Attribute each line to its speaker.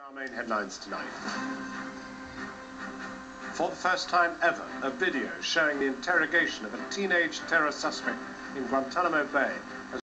Speaker 1: Our main headlines tonight. For the first time ever, a video showing the interrogation of a teenage terror suspect in Guantanamo Bay